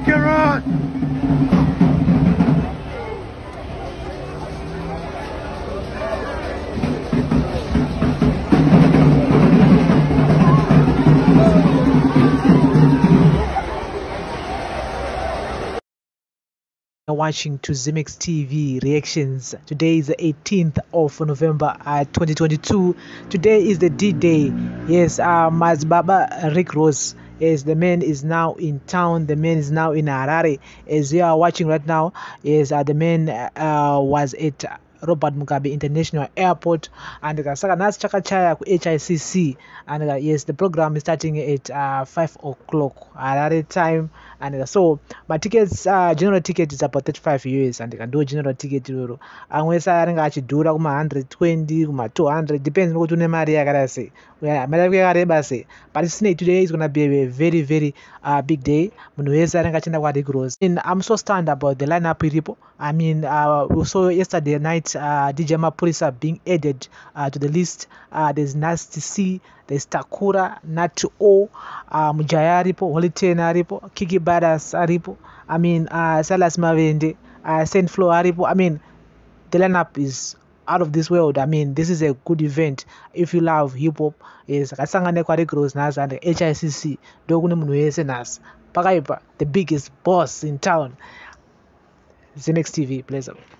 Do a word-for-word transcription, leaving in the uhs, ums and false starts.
Accurate! Watching to Ximex T V reactions. Today is the eighteenth of November uh, twenty twenty-two. Today is the D-Day. Yes, uh, Mazbaba Rick Ross. Yes, the man is now in town. The man is now in Harare. As you are watching right now, yes, uh, the man uh, was at Robert Mugabe International Airport, and saka nasi chakachaya ku H I C C, and uh, yes, the program is starting at uh, five o'clock Harare time, and uh, so my tickets, uh, general ticket is about thirty-five euros, and you can do general ticket loro amwesa aringa achidhura kuma one hundred twenty kuma two hundred, depends nokuti une mari yakada sei, mari yako yakareba sei, but today today is gonna be a very very uh, big day. Munhu wese aringa achienda kwa Rick Ross. And I'm so stunned about the lineup iripo. I mean, uh, we saw yesterday night uh, D J Mapurisa being added uh, to the list. Uh, there's Nasty C, there's Takura, Natu O, uh, Mujaya aripo, Holy Ten aripo, Kiki Badass aripo. I mean, uh, Salas Mavende, uh, Saint Flo aripo. I mean, the lineup is out of this world. I mean, this is a good event. If you love hip hop, is Kasangane kwa Rick Ross nas and H I C C. Dogune munhu wese nas. Pakaipa, the biggest boss in town. Ximex T V, pleasure.